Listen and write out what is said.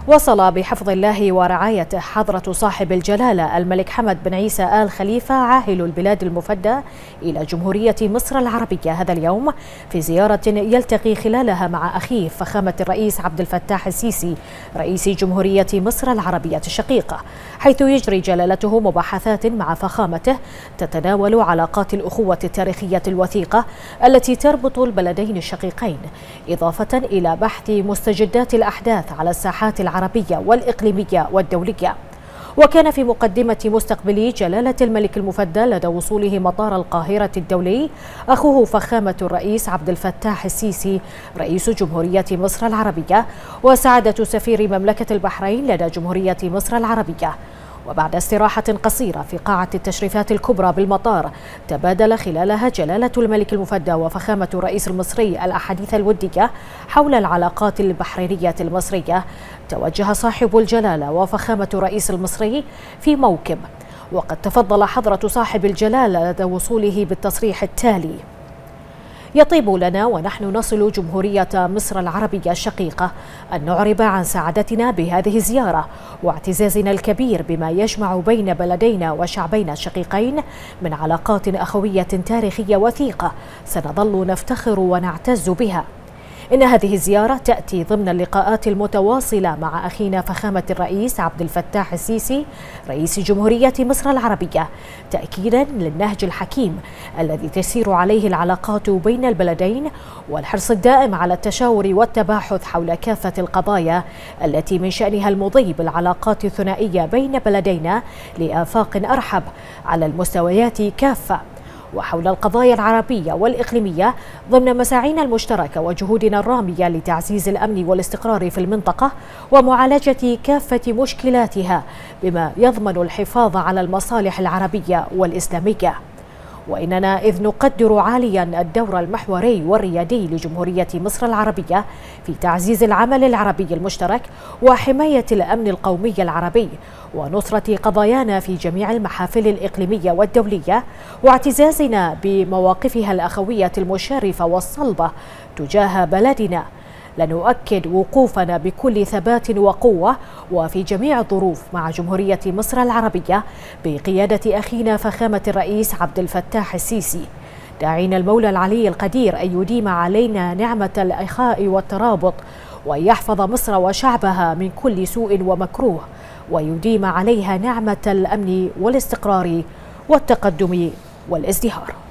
وصل بحفظ الله ورعايته حضرة صاحب الجلالة الملك حمد بن عيسى آل خليفة عاهل البلاد المفدى إلى جمهورية مصر العربية هذا اليوم في زيارة يلتقي خلالها مع أخيه فخامة الرئيس عبد الفتاح السيسي رئيس جمهورية مصر العربية الشقيقة، حيث يجري جلالته مباحثات مع فخامته تتناول علاقات الأخوة التاريخية الوثيقة التي تربط البلدين الشقيقين، إضافة إلى بحث مستجدات الأحداث على الساحات العربية والإقليمية والدولية. وكان في مقدمة مستقبلي جلالة الملك المفدى لدى وصوله مطار القاهرة الدولي أخوه فخامة الرئيس عبد الفتاح السيسي رئيس جمهورية مصر العربية وسعادة سفير مملكة البحرين لدى جمهورية مصر العربية. وبعد استراحة قصيرة في قاعة التشريفات الكبرى بالمطار تبادل خلالها جلالة الملك المفدى وفخامة الرئيس المصري الأحاديث الودية حول العلاقات البحرينية المصرية. توجه صاحب الجلالة وفخامة الرئيس المصري في موكب، وقد تفضل حضرة صاحب الجلالة لدى وصوله بالتصريح التالي: يطيب لنا ونحن نصل جمهورية مصر العربية الشقيقة أن نعرب عن سعادتنا بهذه الزيارة واعتزازنا الكبير بما يجمع بين بلدينا وشعبينا الشقيقين من علاقات أخوية تاريخية وثيقة سنظل نفتخر ونعتز بها. إن هذه الزيارة تأتي ضمن اللقاءات المتواصلة مع أخينا فخامة الرئيس عبد الفتاح السيسي رئيس جمهورية مصر العربية، تأكيدا للنهج الحكيم الذي تسير عليه العلاقات بين البلدين والحرص الدائم على التشاور والتباحث حول كافة القضايا التي من شأنها المضي بالعلاقات الثنائية بين بلدينا لآفاق أرحب على المستويات كافة، وحول القضايا العربية والإقليمية ضمن مساعينا المشتركة وجهودنا الرامية لتعزيز الأمن والاستقرار في المنطقة ومعالجة كافة مشكلاتها بما يضمن الحفاظ على المصالح العربية والإسلامية. وإننا إذ نقدر عاليا الدور المحوري والريادي لجمهورية مصر العربية في تعزيز العمل العربي المشترك وحماية الأمن القومي العربي ونصرة قضايانا في جميع المحافل الإقليمية والدولية، واعتزازنا بمواقفها الأخوية المشرفة والصلبة تجاه بلدنا، لنؤكد وقوفنا بكل ثبات وقوة وفي جميع الظروف مع جمهورية مصر العربية بقيادة أخينا فخامة الرئيس عبد الفتاح السيسي، داعين المولى العلي القدير أن يديم علينا نعمة الأخاء والترابط ويحفظ مصر وشعبها من كل سوء ومكروه ويديم عليها نعمة الأمن والاستقرار والتقدم والازدهار.